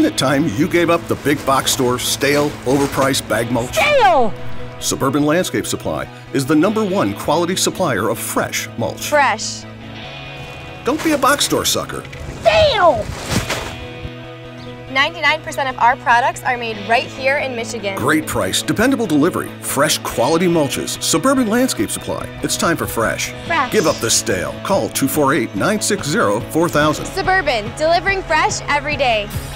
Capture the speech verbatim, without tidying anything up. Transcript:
Isn't it time you gave up the big box store, stale, overpriced bag mulch? Stale! Suburban Landscape Supply is the number one quality supplier of fresh mulch. Fresh. Don't be a box store sucker. Stale! ninety-nine percent of our products are made right here in Michigan. Great price, dependable delivery, fresh quality mulches. Suburban Landscape Supply. It's time for fresh. Fresh. Give up the stale. Call two four eight, nine six zero, four thousand. Suburban, delivering fresh every day.